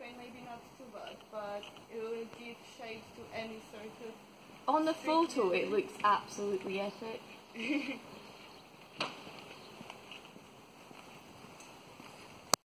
paint, maybe not too bad, but it will give shape to any sort of... On the photo, it looks absolutely epic.